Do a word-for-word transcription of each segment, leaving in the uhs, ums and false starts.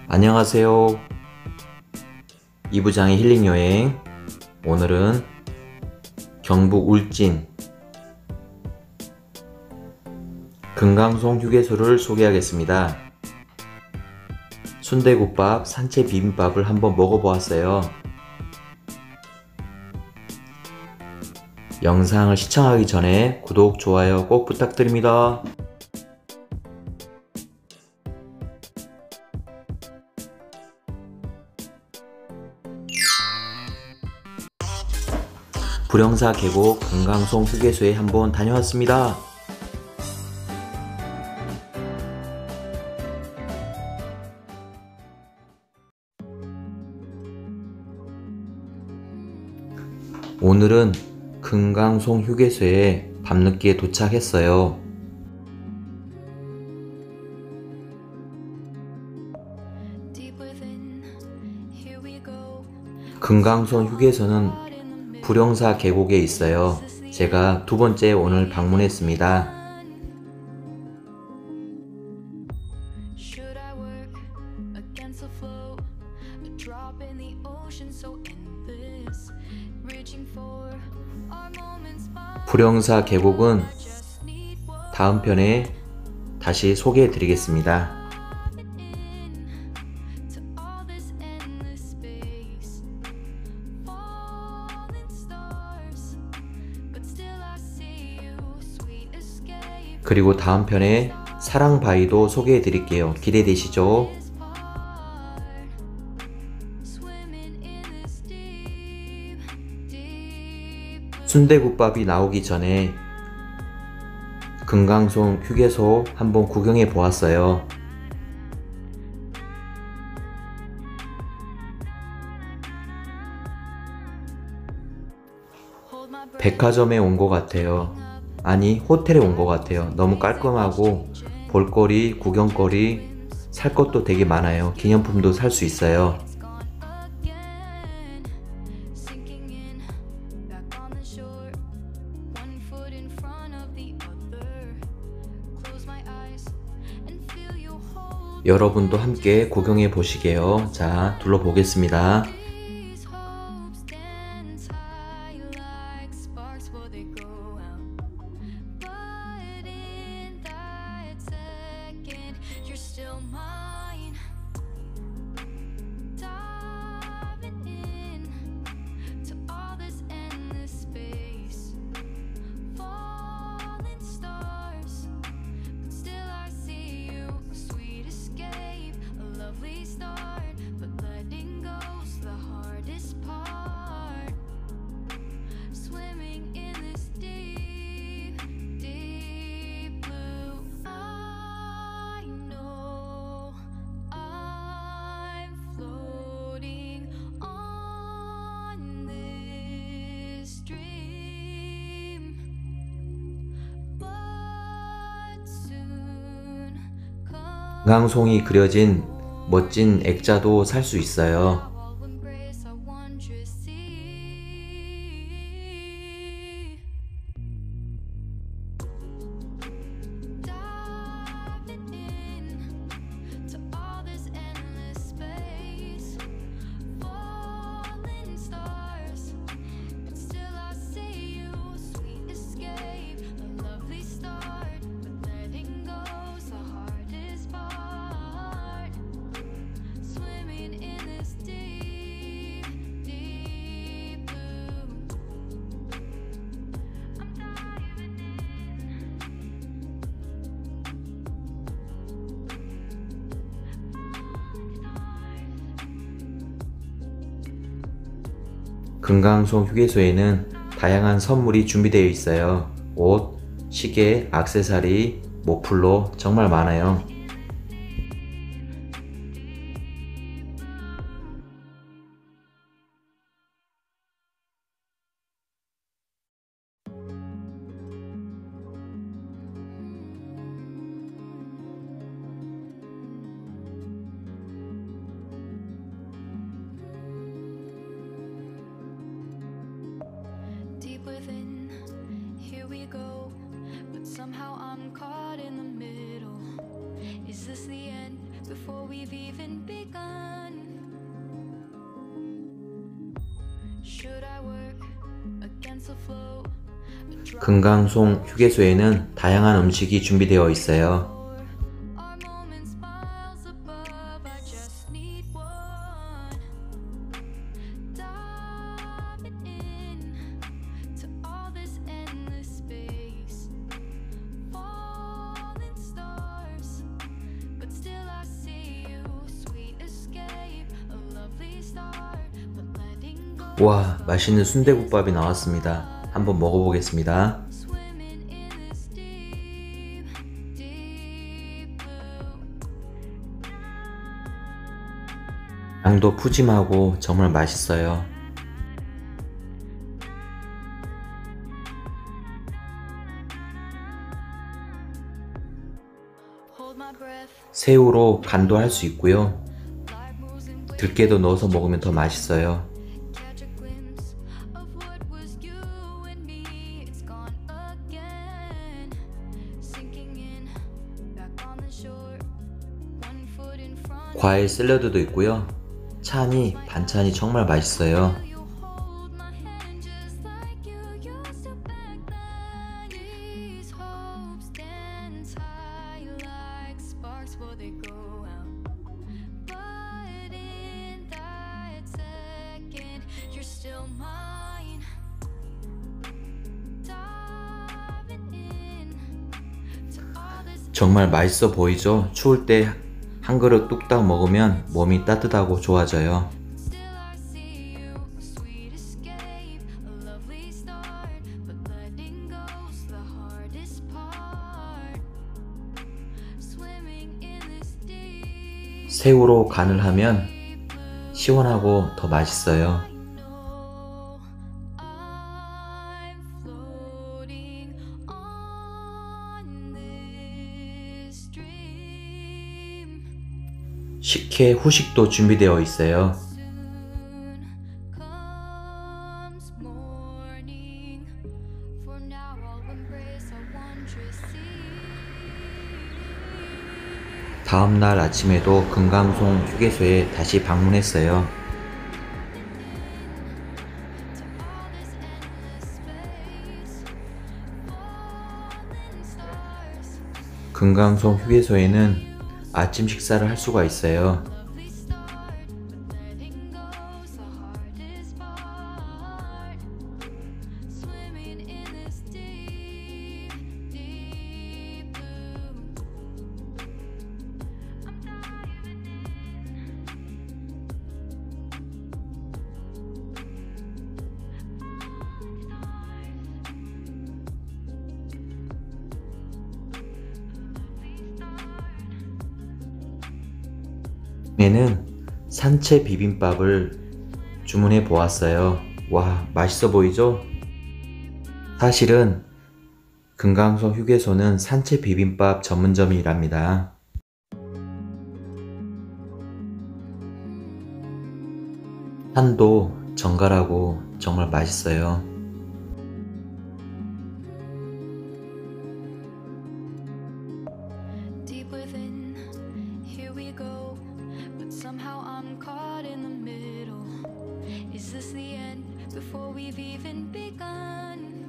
안녕하세요. 이부장의 힐링여행. 오늘은 경북 울진 금강송 휴게소를 소개하겠습니다. 순대국밥, 산채 비빔밥을 한번 먹어보았어요. 영상을 시청하기 전에 구독, 좋아요 꼭 부탁드립니다. 불영사 계곡 금강송 휴게소에 한번 다녀왔습니다. 오늘은 금강송 휴게소에 밤늦게 도착했어요. 금강송 휴게소는 불영사 계곡에 있어요. 제가 두 번째 오늘 방문했습니다. 불영사 계곡은 다음 편에 다시 소개해 드리겠습니다. 그리고 다음 편에 사랑바위도 소개해 드릴게요. 기대되시죠? 순대국밥이 나오기 전에 금강송 휴게소 한번 구경해 보았어요. 백화점에 온 것 같아요. 아니, 호텔에 온 것 같아요. 너무 깔끔하고 볼거리, 구경거리, 살 것도 되게 많아요. 기념품도 살 수 있어요. 여러분도 함께 구경해 보시게요. 자, 둘러보겠습니다. 금강송이 그려진 멋진 액자도 살 수 있어요. 금강송 휴게소에는 다양한 선물이 준비되어 있어요. 옷, 시계, 액세서리, 모플로 정말 많아요. Within, here we go, but somehow I'm caught in the middle. Is this the end before we've even begun? begun. Should I work against the flow? A drop 금강송 휴게소에는 다양한 음식이 준비되어 있어요. our moments miles above. I just need one. Diving in to all this endless space. Falling stars, but still I see you. Sweet escape, a lovely start, but letting go. 와, 맛있는 순대국밥이 나왔습니다. 한번 먹어보겠습니다. Swimming in this deep, deep blue. 양도 푸짐하고 정말 맛있어요. Hold my breath, 새우로 간도 할 수 있고요. life moves in waves. 들깨도 넣어서 먹으면 더 맛있어요. Catch a glimpse of what was you and me. It's gone again, sinking in, back on the shore. One foot in front. 과일 샐러드도 있고요. 찬이 반찬이 정말 맛있어요. You hold my hand just like you used to back then. These hopes dance high like sparks before they go out. But in that second, you're still mine. Diving in to all this. 정말 맛있어 보이죠? 추울 때 한 그릇 뚝딱 먹으면 몸이 따뜻하고 좋아져요. Still I see you, a sweet escape, a lovely start, but letting go's the hardest part. Swimming in this deep, 새우로 간을 하면 시원하고 더 맛있어요. I know I'm floating on this dream. 식혜 후식도 준비되어 있어요. Soon comes morning. For now, I'll embrace our wondrous sea. 다음 날 아침에도 금강송 휴게소에 다시 방문했어요. To all this endless space, falling stars, 금강송 휴게소에는 아침 식사를 할 수가 있어요. lovely start, but letting go's the hardest part. Swimming in this deep, deep blue. I'm diving 얘는 산채 비빔밥을 주문해 보았어요. 와, 맛있어 보이죠? 사실은 금강송 휴게소는 산채 비빔밥 전문점이랍니다. 산도 정갈하고 정말 맛있어요. deep within, here we go. But somehow I'm caught in the middle. Is this the end before we've even begun?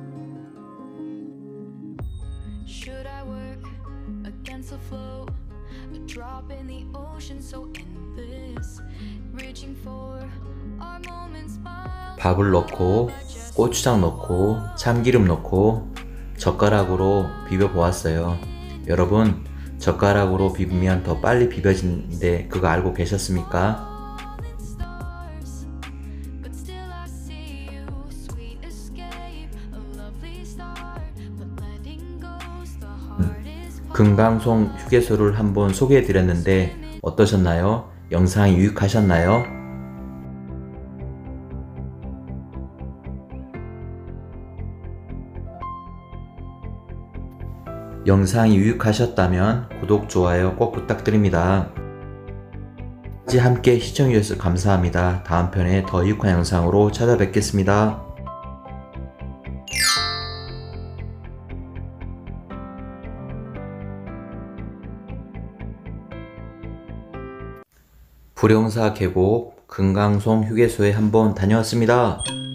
Should I work against the flow? A drop in the ocean so endless. Reaching for our moments miles. 밥을 넣고 고추장 넣고 참기름 넣고 젓가락으로 비벼 보았어요. 여러분, 젓가락으로 비비면 더 빨리 비벼지는데 그거 알고 계셨습니까? Falling stars, but still I see you. Sweet escape, a lovely start, but letting go's the hardest part. 금강송 휴게소를 한번 소개해 드렸는데 어떠셨나요? 영상이 유익하셨나요? 영상이 유익하셨다면 구독, 좋아요 꼭 부탁드립니다. 끝까지 함께 시청해주셔서 감사합니다. 다음 편에 더 유익한 영상으로 찾아뵙겠습니다. 불용사 계곡 금강송 휴게소에 한번 다녀왔습니다.